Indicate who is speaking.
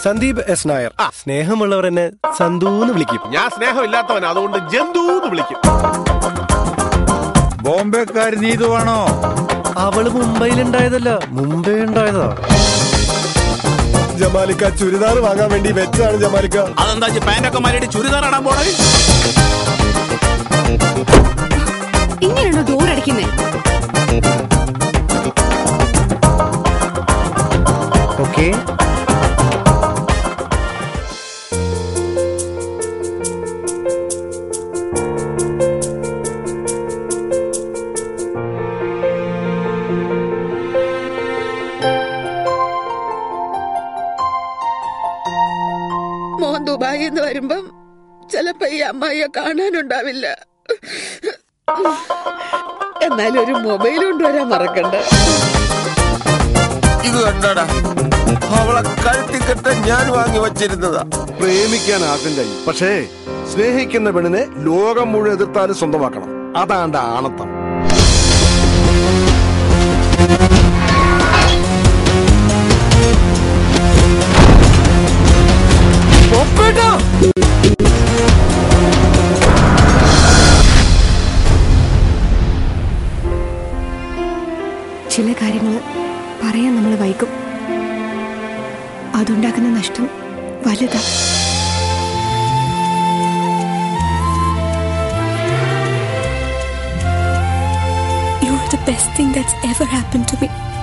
Speaker 1: Sandeep S Nair. സ്നേഹമുള്ളവർ എന്നെ സന്ദൂന്ന് വിളിക്കും.
Speaker 2: ഞാൻ സ്നേഹമില്ലാത്തവൻ, അതുകൊണ്ട് ജന്തുന്ന് വിളിക്കും.
Speaker 3: ബോംബെക്കാരി നീതുവാണോ?
Speaker 1: അവള് മുംബൈയിലുണ്ടായതല്ല, മുംബൈ ഉണ്ടായതാ.
Speaker 4: ജമാലിക്ക ചുരിദാർ വാങ്ങാൻ വേണ്ടി വെച്ചാണ് ജമാലിക്ക.
Speaker 2: അതെന്താ പാന്റൊക്കെ മാറിയിട്ട് ചുരിദാർ ഇടാൻ പോണേ?
Speaker 5: ഇങ്ങനെയാണോ ഡോർ അടിക്കുന്നേ?
Speaker 1: ഓക്കേ.
Speaker 6: മോൻ ദുബായിൽ നിന്ന് വരുമ്പം ചിലപ്പോ ഈ അമ്മായിയെ കാണാനുണ്ടാവില്ല. എന്നാലും ഒരു മൊബൈൽ കൊണ്ടുവരാൻ മറക്കണ്ട.
Speaker 7: ഇത് കണ്ടടാ, അവളെ കഴുത്തിക്കെട്ട ഞാൻ വാങ്ങി വച്ചിരുന്നതാ.
Speaker 4: പ്രേമിക്കാൻ ആർക്കും കഴിയും, പക്ഷേ സ്നേഹിക്കുന്ന പെണ്ണിനെ ലോകം മുഴുവൻ എതിർത്താലും സ്വന്തമാക്കണം. അതാണ്ട ആണത്തം.
Speaker 5: ചില കാര്യങ്ങൾ പറയാൻ നമ്മൾ വൈകും. അതുണ്ടാക്കുന്ന നഷ്ടം വലുതാ.
Speaker 8: You're the best thing that's ever happened to me.